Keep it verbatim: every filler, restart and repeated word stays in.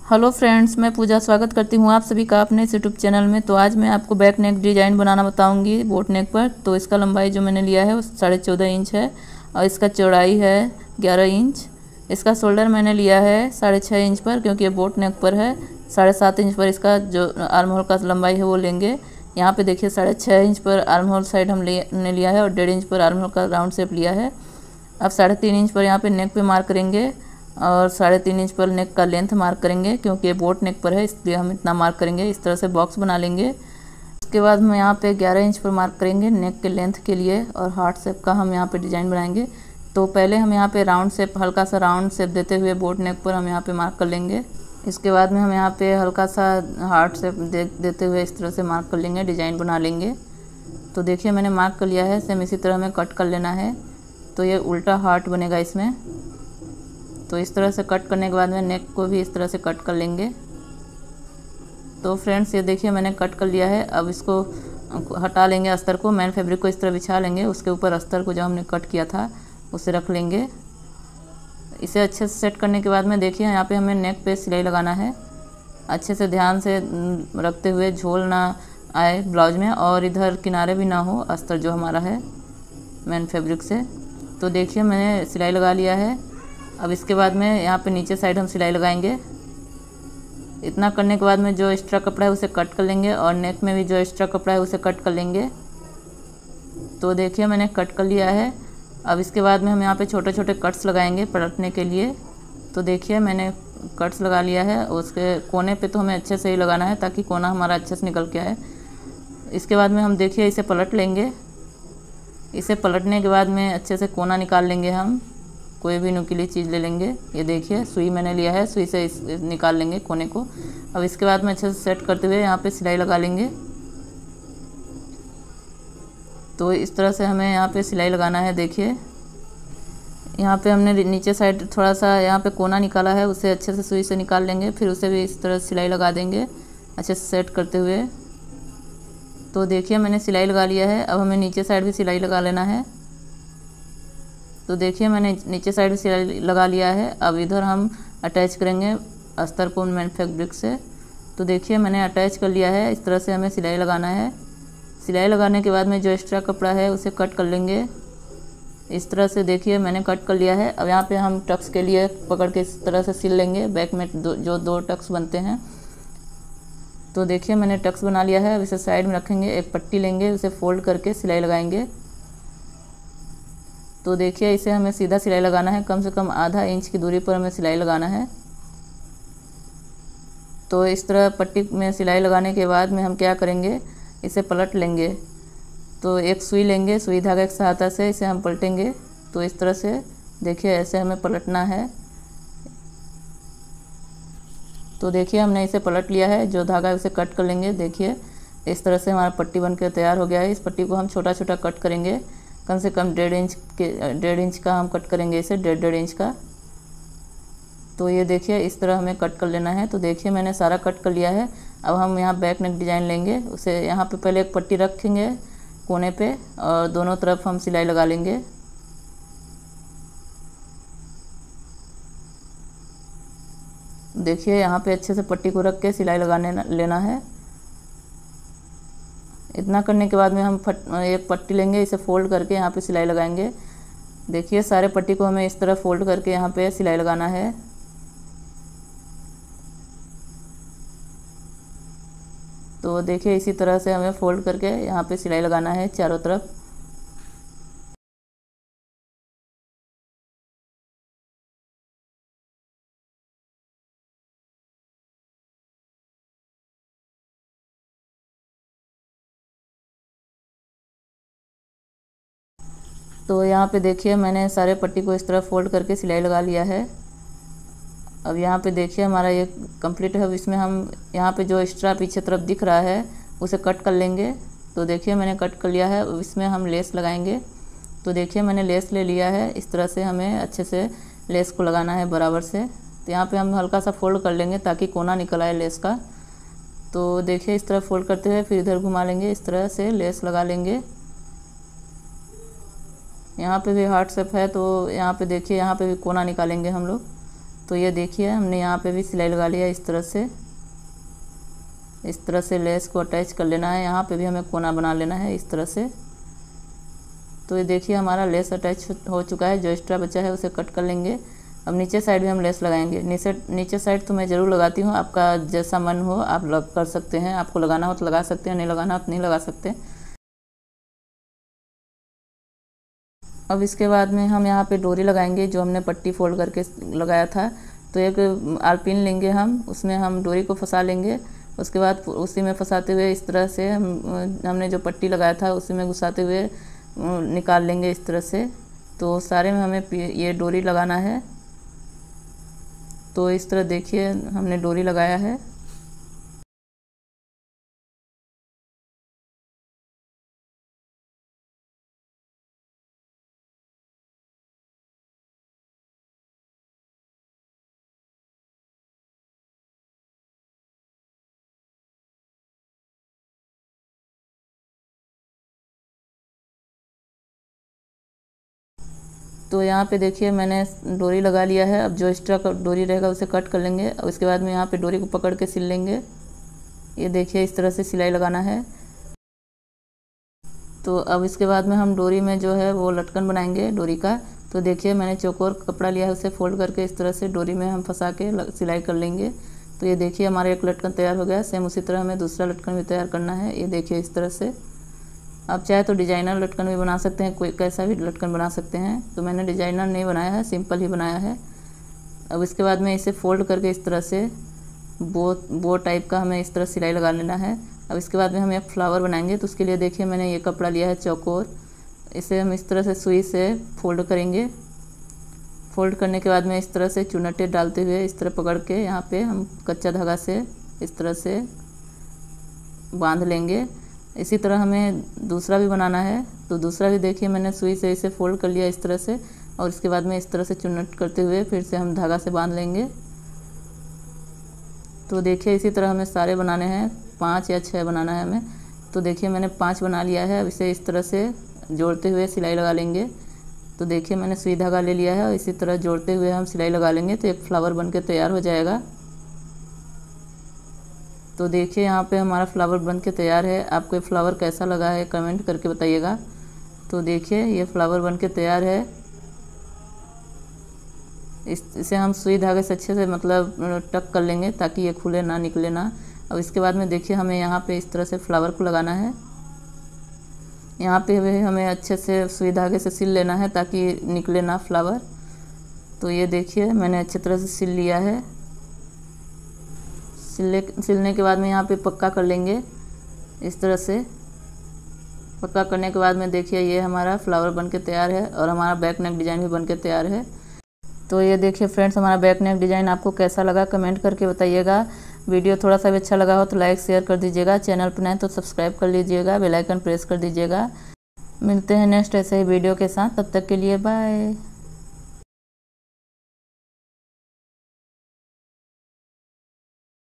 Hello friends, मैं पूजा स्वागत करती हूँ आप सभी का अपने इस यूट्यूब चैनल में। तो आज मैं आपको बैक नेक डिज़ाइन बनाना बताऊँगी बोट नेक पर। तो इसका लंबाई जो मैंने लिया है वो साढ़े चौदह इंच है और इसका चौड़ाई है ग्यारह इंच। इसका शोल्डर मैंने लिया है साढ़े छः इंच पर, क्योंकि ये बोट नेक पर है। साढ़े सात इंच पर इसका जो आर्म होल का लंबाई है वो लेंगे। यहाँ पे देखिए साढ़े छः इंच पर आर्म होल साइड हम ने लिया है और डेढ़ इंच पर आर्म होल का राउंड शेप लिया है। अब साढ़े तीन इंच पर यहाँ पे नेक पे मार्क करेंगे और साढ़े तीन इंच पर नेक का लेंथ मार्क करेंगे, क्योंकि ये बोट नेक पर है इसलिए हम इतना मार्क करेंगे। इस तरह से बॉक्स बना लेंगे। उसके बाद हम यहाँ पे ग्यारह इंच पर मार्क करेंगे नेक के लेंथ के लिए और हार्ट शेप का हम यहाँ पे डिज़ाइन बनाएंगे। तो पहले हम यहाँ पे राउंड शेप, हल्का सा राउंड शेप देते हुए बोट नेक पर हम यहाँ पे मार्क कर लेंगे। इसके बाद में हम यहाँ पे हल्का सा हार्ट शेप दे, देते हुए इस तरह से मार्क कर लेंगे, डिज़ाइन बना लेंगे। तो देखिए मैंने मार्क कर लिया है, सेम इसी तरह हमें कट कर लेना है। तो ये उल्टा हार्ट बनेगा इसमें। तो इस तरह से कट करने के बाद में नेक को भी इस तरह से कट कर लेंगे। तो फ्रेंड्स ये देखिए मैंने कट कर लिया है। अब इसको हटा लेंगे, अस्तर को, मैन फैब्रिक को इस तरह बिछा लेंगे। उसके ऊपर अस्तर को जो हमने कट किया था उसे रख लेंगे। इसे अच्छे से सेट करने के बाद में देखिए यहाँ पे हमें नेक पे सिलाई लगाना है। अच्छे से ध्यान से रखते हुए, झोल ना आए ब्लाउज में और इधर किनारे भी ना हो अस्तर जो हमारा है मैन फैब्रिक से। तो देखिए मैंने सिलाई लगा लिया है। अब इसके बाद में यहाँ पे नीचे साइड हम सिलाई लगाएंगे। इतना करने के बाद में जो एक्स्ट्रा कपड़ा है उसे कट कर लेंगे और नेक में भी जो एक्स्ट्रा कपड़ा है उसे कट कर लेंगे। तो देखिए मैंने कट कर लिया है। अब इसके बाद में हम यहाँ पे छोटे छोटे कट्स लगाएंगे पलटने के लिए। तो देखिए मैंने कट्स लगा लिया है। उसके कोने पे तो हमें अच्छे से ही लगाना है ताकि कोना हमारा अच्छे से निकल के आए। इसके बाद में हम देखिए इसे पलट लेंगे। इसे पलटने के बाद में अच्छे से कोना निकाल लेंगे। हम कोई भी नुकीली चीज़ ले लेंगे। ये देखिए सुई मैंने लिया है, सुई से इस, निकाल लेंगे कोने को। अब इसके बाद में अच्छे से सेट करते हुए यहाँ पे सिलाई लगा लेंगे। तो इस तरह से हमें यहाँ पे सिलाई लगाना है। देखिए यहाँ पे हमने नीचे साइड थोड़ा सा यहाँ पे कोना निकाला है, उसे अच्छे से सुई से निकाल लेंगे। फिर उसे भी इस तरह सिलाई लगा देंगे अच्छे से सेट करते हुए। तो देखिए मैंने सिलाई लगा लिया है। अब हमें नीचे साइड भी सिलाई लगा लेना है। तो देखिए मैंने नीचे साइड सिलाई लगा लिया है। अब इधर हम अटैच करेंगे अस्तर को मैन फैब्रिक से। तो देखिए मैंने अटैच कर लिया है। इस तरह से हमें सिलाई लगाना है। सिलाई लगाने के बाद में जो एक्स्ट्रा कपड़ा है उसे कट कर लेंगे इस तरह से। देखिए मैंने कट कर लिया है। अब यहाँ पे हम टक्स के लिए पकड़ के इस तरह से सिल लेंगे। बैक में दो, जो दो टक्स बनते हैं। तो देखिए मैंने टक्स बना लिया है। अब इसे साइड में रखेंगे, एक पट्टी लेंगे, उसे फोल्ड करके सिलाई लगाएंगे। तो देखिए इसे हमें सीधा सिलाई लगाना है। कम से कम आधा इंच की दूरी पर हमें सिलाई लगाना है। तो इस तरह पट्टी में सिलाई लगाने के बाद में हम क्या करेंगे, इसे पलट लेंगे। तो एक सुई लेंगे, सुई धागा की सहायता से इसे हम पलटेंगे। तो इस तरह से देखिए ऐसे हमें पलटना है। तो देखिए हमने इसे पलट लिया है। जो धागा है उसे कट कर लेंगे। देखिए इस तरह से हमारा पट्टी बनकर तैयार हो गया है। इस पट्टी को हम छोटा छोटा कट करेंगे। कम से कम डेढ़ इंच के डेढ़ इंच का हम कट करेंगे इसे, डेढ़ डेढ़ इंच का। तो ये देखिए इस तरह हमें कट कर लेना है। तो देखिए मैंने सारा कट कर लिया है। अब हम यहाँ बैक नेक डिज़ाइन लेंगे। उसे यहाँ पे पहले एक पट्टी रखेंगे कोने पे और दोनों तरफ हम सिलाई लगा लेंगे। देखिए यहाँ पे अच्छे से पट्टी को रख के सिलाई लगाने लेना है। इतना करने के बाद में हम फट एक पट्टी लेंगे, इसे फोल्ड करके यहाँ पे सिलाई लगाएंगे। देखिए सारे पट्टी को हमें इस तरह फोल्ड करके यहाँ पे सिलाई लगाना है। तो देखिए इसी तरह से हमें फोल्ड करके यहाँ पे सिलाई लगाना है चारों तरफ। तो यहाँ पे देखिए मैंने सारे पट्टी को इस तरह फोल्ड करके सिलाई लगा लिया है। अब यहाँ पे देखिए हमारा ये कंप्लीट है। अब इसमें हम यहाँ पे जो एक्स्ट्रा पीछे तरफ दिख रहा है उसे कट कर लेंगे। तो देखिए मैंने कट कर लिया है। इसमें हम लेस लगाएंगे। तो देखिए मैंने लेस ले लिया है। इस तरह से हमें अच्छे से लेस को लगाना है बराबर से। तो यहाँ पे हम हल्का सा फोल्ड कर लेंगे ताकि कोना निकल आए लेस का। तो देखिए इस तरह फोल्ड करते हुए फिर इधर घुमा लेंगे, इस तरह से लेस लगा लेंगे। यहाँ पे भी हार्ट शेप है तो यहाँ पे देखिए यहाँ पे भी कोना निकालेंगे हम लोग। तो ये देखिए हमने यहाँ पे भी सिलाई लगा लिया। इस तरह से इस तरह से लेस को अटैच कर लेना है। यहाँ पे भी हमें कोना बना लेना है इस तरह से। तो ये देखिए हमारा लेस अटैच हो चुका है। जो एक्स्ट्रा बचा है उसे कट कर लेंगे। अब नीचे साइड भी हम लेस लगाएंगे। नीचे नीचे साइड तो मैं ज़रूर लगाती हूँ, आपका जैसा मन हो आप लग कर सकते हैं। आपको लगाना हो तो लगा सकते हैं, नहीं लगाना हो तो नहीं लगा सकते। अब इसके बाद में हम यहाँ पे डोरी लगाएंगे जो हमने पट्टी फोल्ड करके लगाया था। तो एक आलपिन लेंगे हम, उसमें हम डोरी को फंसा लेंगे। उसके बाद उसी में फंसाते हुए इस तरह से हम हमने जो पट्टी लगाया था उसी में घुसाते हुए निकाल लेंगे इस तरह से। तो सारे में हमें ये डोरी लगाना है। तो इस तरह देखिए हमने डोरी लगाया है। तो यहाँ पे देखिए मैंने डोरी लगा लिया है। अब जो एक्स्ट्रा डोरी रहेगा उसे कट कर लेंगे और उसके बाद में यहाँ पे डोरी को पकड़ के सिल लेंगे। ये देखिए इस तरह से सिलाई लगाना है। तो अब इसके बाद में हम डोरी में जो है वो लटकन बनाएंगे डोरी का। तो देखिए मैंने चौकोर कपड़ा लिया है, उसे फोल्ड करके इस तरह से डोरी में हम फंसा के सिलाई कर लेंगे। तो ये देखिए हमारा एक लटकन तैयार हो गया। सेम उसी तरह हमें दूसरा लटकन भी तैयार करना है। ये देखिए इस तरह से आप चाहे तो डिजाइनर लटकन भी बना सकते हैं, कोई कैसा भी लटकन बना सकते हैं। तो मैंने डिजाइनर नहीं बनाया है, सिंपल ही बनाया है। अब इसके बाद में इसे फोल्ड करके इस तरह से बो बो टाइप का हमें इस तरह सिलाई लगा लेना है। अब इसके बाद में हम एक फ्लावर बनाएंगे। तो उसके लिए देखिए मैंने ये कपड़ा लिया है चौकोर, इसे हम इस तरह से सुई से फोल्ड करेंगे। फोल्ड करने के बाद में इस तरह से चुनटे डालते हुए इस तरह पकड़ के यहाँ पे हम कच्चा धागा से इस तरह से बांध लेंगे। इसी तरह हमें दूसरा भी बनाना है। तो दूसरा भी देखिए मैंने सुई से इसे फोल्ड कर लिया इस तरह से और इसके बाद में इस तरह से चुन्नट करते हुए फिर से हम धागा से बांध लेंगे। तो देखिए इसी तरह हमें सारे बनाने हैं, पाँच या छः बनाना है हमें। तो देखिए मैंने पाँच बना लिया है। अब इसे इस तरह से जोड़ते हुए सिलाई लगा लेंगे। तो देखिए मैंने सुई धागा ले लिया है और इसी तरह जोड़ते हुए हम सिलाई लगा लेंगे तो एक फ्लावर बनके तैयार हो जाएगा। तो देखिए यहाँ पे हमारा फ्लावर बन के तैयार है। आपको ये फ्लावर कैसा लगा है कमेंट करके बताइएगा। तो देखिए ये फ्लावर बन के तैयार है। इस इसे हम सुई धागे से अच्छे से मतलब टक कर लेंगे ताकि ये खुले ना, निकले ना। अब इसके बाद में देखिए हमें यहाँ पे इस तरह से फ्लावर को लगाना है। यहाँ पे हमें अच्छे से सुई धागे से सिल लेना है ताकि निकले ना फ्लावर। तो ये देखिए मैंने अच्छी तरह से सिल लिया है। सिलने सिलने के बाद में यहाँ पे पक्का कर लेंगे इस तरह से। पक्का करने के बाद में देखिए ये हमारा फ्लावर बन के तैयार है और हमारा बैक नेक डिज़ाइन भी बन के तैयार है। तो ये देखिए फ्रेंड्स हमारा बैक नेक डिज़ाइन आपको कैसा लगा कमेंट करके बताइएगा। वीडियो थोड़ा सा भी अच्छा लगा हो तो लाइक शेयर कर दीजिएगा। चैनल पर नए तो सब्सक्राइब कर लीजिएगा, बेल आइकन प्रेस कर दीजिएगा। मिलते हैं नेक्स्ट ऐसे ही वीडियो के साथ, तब तक के लिए बाय।